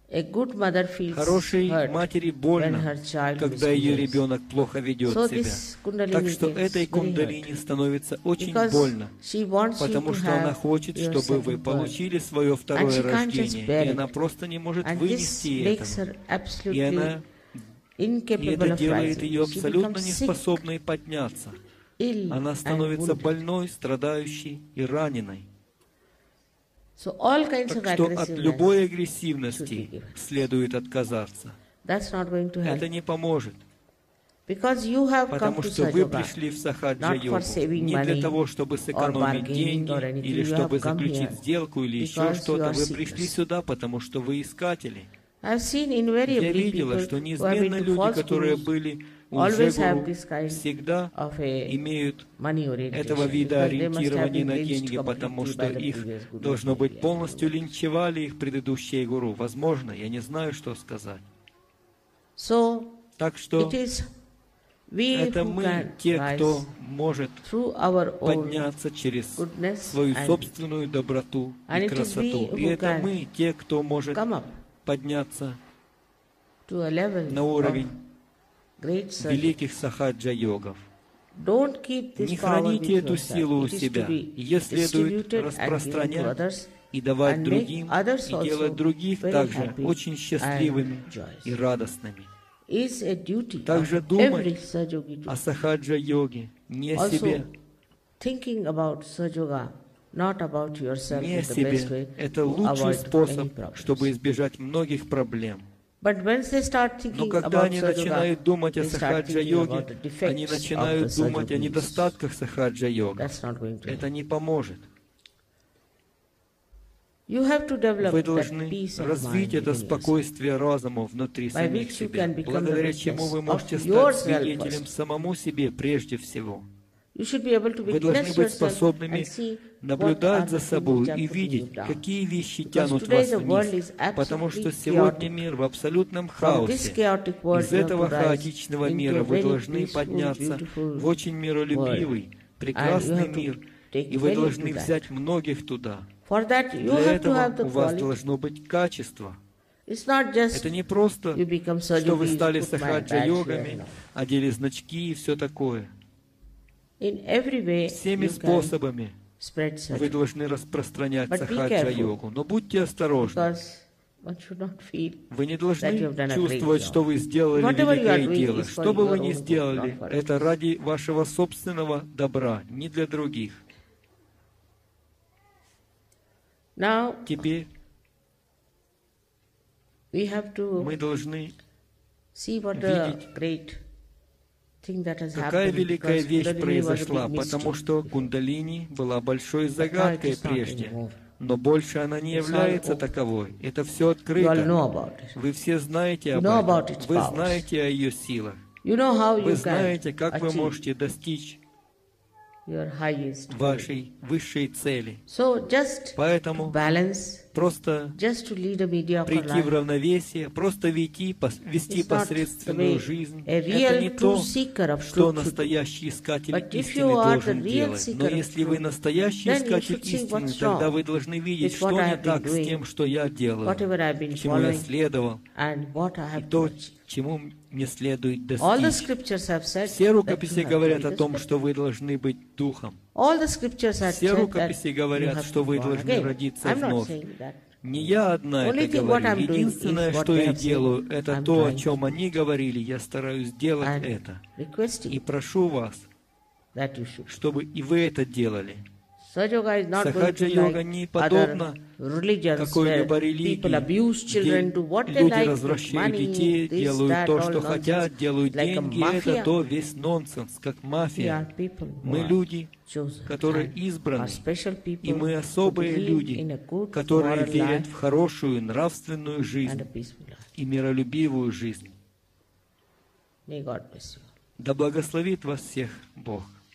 A good mother feels Хорошей hurt матери when больно, her child когда ее misbehaves. ребенок плохо ведет So себя. this Kundalini Так что gets этой very кундалини hurt. становится очень Because больно, she wants you потому to что она have хочет, your чтобы вы second birth. получили свое And второе she can't just рождение, bear и она it. просто не может And this вынести makes этого. her И absolutely это incapable of делает rising. ее She абсолютно becomes sick, неспособной подняться. ill, Она and становится wounded. больной, страдающей и раненой. So all kinds of Так что от любой aggressiveness, агрессивности следует отказаться. that's not going to help. Это не поможет, Because you have come потому to что вы Sajoga пришли в not Сахаджа-йогу for saving не для money того, чтобы or сэкономить bargaining деньги or anything. или You чтобы have come заключить here сделку или еще because you что-то. are Вы пришли seekers. сюда, потому что вы искатели. I've seen Я invariably видела, people что who have been неизменно to люди, false которые gurus были у always have лжегуру, this kind всегда of a имеют money этого orientation вида because they must have ориентирования been на lynched деньги, потому completely что by the их, previous guru. должно быть, maybe, I don't полностью know. линчевали их предыдущие гуру. Возможно, я не знаю, что сказать. So Так что it is we это who мы, can те, кто rise может through our own подняться через goodness свою and собственную доброту And и it is красоту. we И who это can мы, те, кто может come up подняться to a level на of уровень great surgery. великих сахаджа-йогов. Don't keep this Не power храните with эту yourself. силу у It is to себя. be Ее следует distributed and given to распространять others и давать and make другим, others и делать also других very также happy очень счастливыми and joyous. и радостными. Is a duty Также of думать every Sajogi to о сахаджа-йоге не о себе, also thinking about Sajoga, not about yourself не о is the best себе. way Это to лучший avoid any способ, problems. чтобы избежать многих проблем. But when they start Но thinking когда about они Sajoga, начинают думать о they start thinking сахаджа-йоге, about the defects они of начинают the думать о Sajogis. недостатках сахаджа-йога. That's not going to Это help. не поможет. You have to develop Вы that должны peace of развить mind это within yourself, спокойствие разума внутри by самих which you себя, can become the благодаря чему witness вы можете of стать yourself свидетелем first. самому себе прежде всего. You should be able to Вы должны witness быть yourself способными and see what are наблюдать за the things собой which are и putting you видеть, down. какие вещи Because тянут today вас the world вниз, is потому что absolutely сегодня chaotic. мир в абсолютном From this хаосе. chaotic world Из you have этого to rise хаотичного into мира a вы very должны peaceful, подняться beautiful в очень миролюбивый, And прекрасный you have to мир, take и вы value должны to that. взять многих туда. For that you Для have to have этого the у вас quality. должно быть качество. It's not just Это не просто, you become что вы Sajogi, стали put my badge here, сахаджа-йогами, no. одели значки и все такое. In every way Всеми you can способами spread вы Sajogi. должны распространять But be сахаджа-йогу. Но будьте осторожны. Because one should not feel Вы не that you должны have done a great чувствовать, job. что вы сделали Whatever you are великое doing дело. is for Что бы вы your ни own good, сделали, not for это others. ради вашего собственного добра, не для других. Now Теперь we have to мы должны see what a видеть, great thing that has какая happened, великая because вещь Kundalini was a произошла, big потому mystery что before. кундалини была большой But now it загадкой is not прежде, anymore. но больше она не It's all является open. таковой. Это все You all открыто. know about it. Вы все знаете You об know about этом. its Вы powers. знаете о ее силах. You know how Вы you can знаете, как вы achieve можете достичь your highest goal. вашей высшей цели. So just to Поэтому balance, просто just to lead a mediocre прийти в life, равновесие, просто вести is not посредственную the way жизнь. a Это не real то, true seeker of что truth should do. настоящий искатель But if истины you are должен the real делать. Но seeker of если вы truth, настоящий then you искатель should see истины, what's тогда wrong вы должны видеть, with что what I не have been так с doing, тем, что я делаю, whatever I've been чему я following, следовал, and what I и have to то, achieve. чему мне следует All the достичь. scriptures have said Все that рукописи you have to говорят be о the том, Spirit. что вы должны быть духом. All the scriptures have Все said that рукописи you говорят, have что to вы be born должны again. родиться I'm not вновь. saying that. Не я одна Only это thing what говорю. I'm doing Единственное, is what что they я have said. делаю, это I'm то, о trying чем to они говорили. Я стараюсь делать and это. requesting И прошу вас, that you should. чтобы и вы это делали. Sajoga is not going to Сахаджа-йога like не other подобна religions where какой-либо people религии, abuse где children, do what they люди like, with развращают money, детей, this, делают that, то, all что nonsense. хотят, делают Like a деньги. mafia. Это то весь нонсенс, как We мафия. are people who Мы are люди, chosen которые and избраны, are special people и мы who особые believe люди, in a good, которые moral верят life в хорошую нравственную and a жизнь peaceful life. и миролюбивую жизнь. May God bless you. Да благословит вас всех Бог.